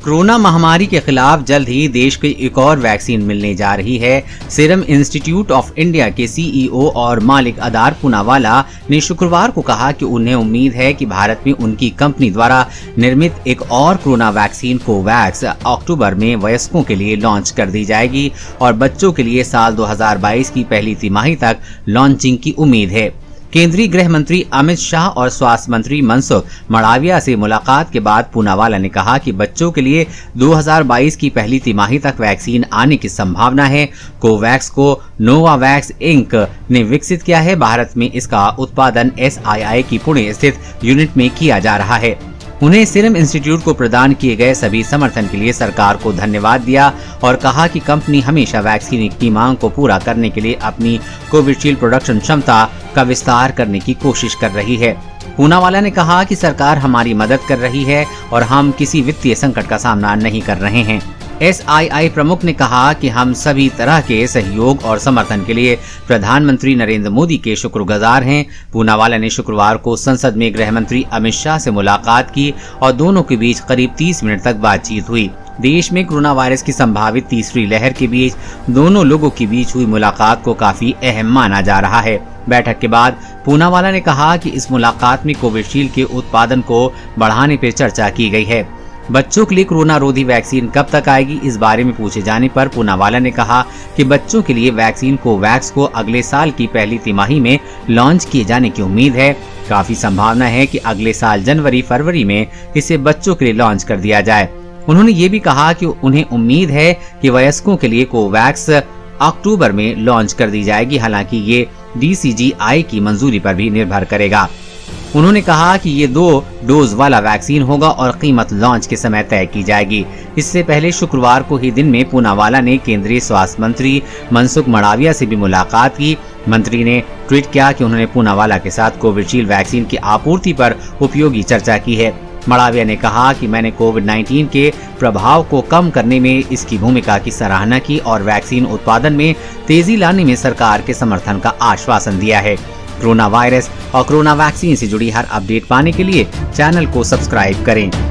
Corona महामारी के खिलाफ जल्द ही देश को एक और वैक्सीन मिलने जा रही है। सीरम इंस्टीट्यूट ऑफ इंडिया के सीईओ और मालिक अदार पूनावाला ने शुक्रवार को कहा कि उन्हें उम्मीद है कि भारत में उनकी कंपनी द्वारा निर्मित एक और कोरोना वैक्सीन कोवैक्स अक्टूबर में वयस्कों के लिए लॉन्च कर दी जाएगी और बच्चों के लिए साल 2022 की पहली तिमाही तक लॉन्चिंग की उम्मीद है। केंद्रीय गृह मंत्री अमित शाह और स्वास्थ्य मंत्री मनसुख मंडाविया से मुलाकात के बाद पूनावाला ने कहा कि बच्चों के लिए 2022 की पहली तिमाही तक वैक्सीन आने की संभावना है। कोवैक्स को नोवावैक्स इंक ने विकसित किया है। भारत में इसका उत्पादन SII की पुणे स्थित यूनिट में किया जा रहा है। उन्हें सीरम इंस्टीट्यूट को प्रदान किए गए सभी समर्थन के लिए सरकार को धन्यवाद दिया और कहा कि कंपनी हमेशा वैक्सीन की मांग को पूरा करने के लिए अपनी कोविशील्ड प्रोडक्शन क्षमता का विस्तार करने की कोशिश कर रही है। पूनावाला ने कहा कि सरकार हमारी मदद कर रही है और हम किसी वित्तीय संकट का सामना नहीं कर रहे हैं। SII प्रमुख ने कहा कि हम सभी तरह के सहयोग और समर्थन के लिए प्रधानमंत्री नरेंद्र मोदी के शुक्रगुजार हैं। पूनावाला ने शुक्रवार को संसद में गृह मंत्री अमित शाह से मुलाकात की और दोनों के बीच करीब 30 मिनट तक बातचीत हुई। देश में कोरोना वायरस की संभावित तीसरी लहर के बीच दोनों लोगों के बीच हुई मुलाकात को काफी अहम माना जा रहा है। बैठक के बाद पूनावाला ने कहा कि इस मुलाकात में कोविशील्ड के उत्पादन को बढ़ाने पर चर्चा की गई है। बच्चों के लिए कोरोना रोधी वैक्सीन कब तक आएगी, इस बारे में पूछे जाने पर पूनावाला ने कहा कि बच्चों के लिए वैक्सीन कोवैक्स को अगले साल की पहली तिमाही में लॉन्च किए जाने की उम्मीद है। काफी संभावना है कि अगले साल जनवरी-फरवरी में इसे बच्चों के लिए लॉन्च कर दिया जाए। उन्होंने ये भी कहा कि उन्हें उम्मीद है कि वयस्कों के लिए कोवैक्स अक्टूबर में लॉन्च कर दी जाएगी। हालांकि ये DCGI की मंजूरी पर भी निर्भर करेगा। उन्होंने कहा कि ये 2 डोज वाला वैक्सीन होगा और कीमत लॉन्च के समय तय की जाएगी। इससे पहले शुक्रवार को ही दिन में पूनावाला ने केंद्रीय स्वास्थ्य मंत्री मनसुख मंडाविया से भी मुलाकात की। मंत्री ने ट्वीट किया कि उन्होंने पूनावाला के साथ कोविशील्ड वैक्सीन की आपूर्ति पर उपयोगी चर्चा की है। मंडाविया ने कहा कि मैंने कोविड-19 के प्रभाव को कम करने में इसकी भूमिका की सराहना की और वैक्सीन उत्पादन में तेजी लाने में सरकार के समर्थन का आश्वासन दिया है। कोरोना वायरस और कोरोना वैक्सीन से जुड़ी हर अपडेट पाने के लिए चैनल को सब्सक्राइब करें।